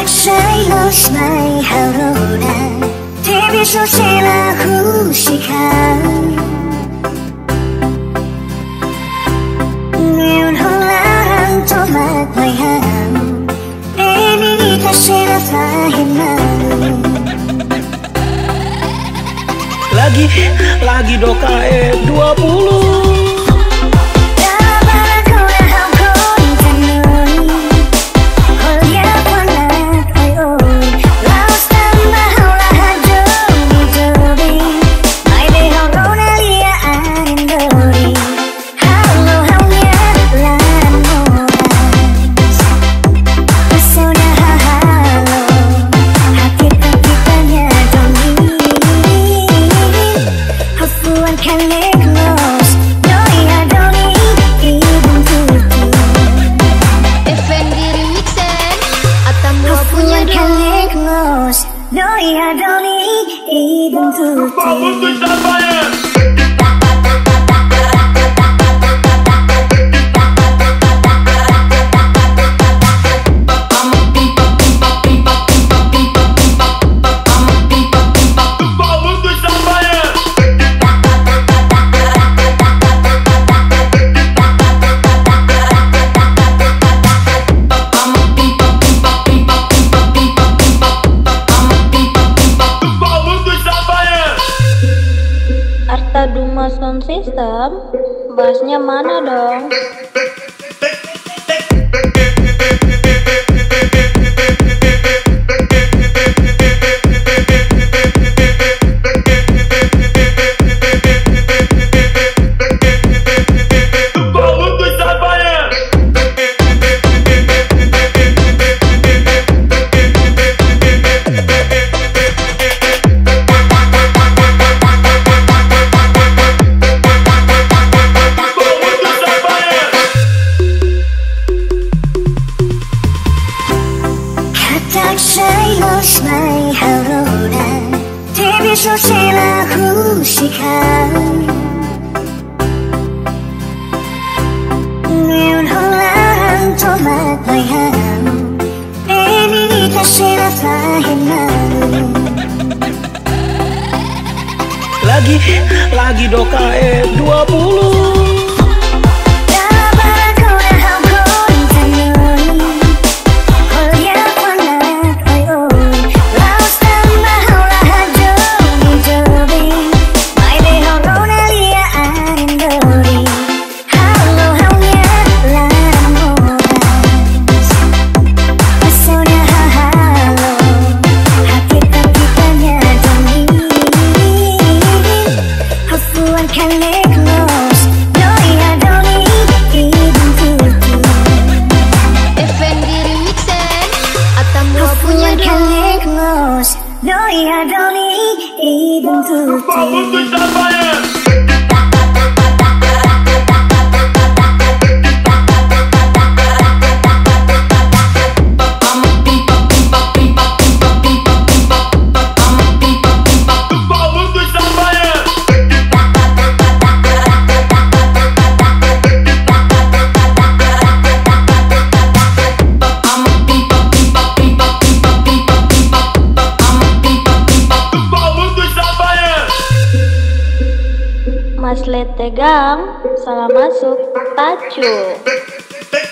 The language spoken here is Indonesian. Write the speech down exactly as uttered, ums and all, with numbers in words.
tak谁都是美好的特别熟悉了呼吸看Ngayon lang tumat may ham Baby kasih rasain malu Lagi, lagi doka E dua puluh No, I don't need even to Arta Duma Sound System, bassnya mana dong? tak谁都是美好的特别熟悉了呼吸看 Ngayon lang tumat may ham Baby kasih rasain malu Lagi, lagi doka E dua puluh No, I don't need even to Mas Letegang, salah masuk, tacu.